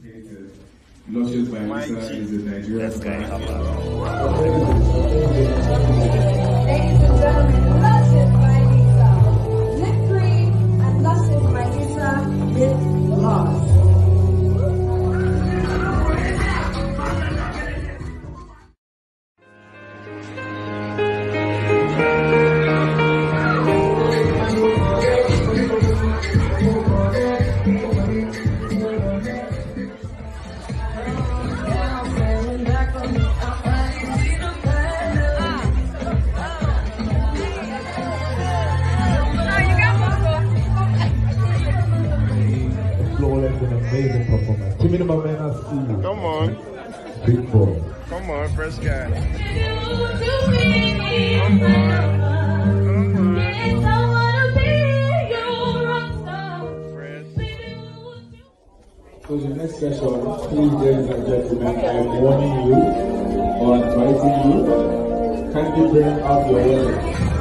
Luscious by Lisa is a Nigerian Ladies and gentlemen, Luscious by Lisa. Lip cream and Luscious by Lisa lip gloss. Flawless and amazing performance. Timmy the man, I see you. Come on. Big boy. Come on, first guy. So the next session, please, ladies and gentlemen, I'm warning you or advising you, kindly bring up your wallet.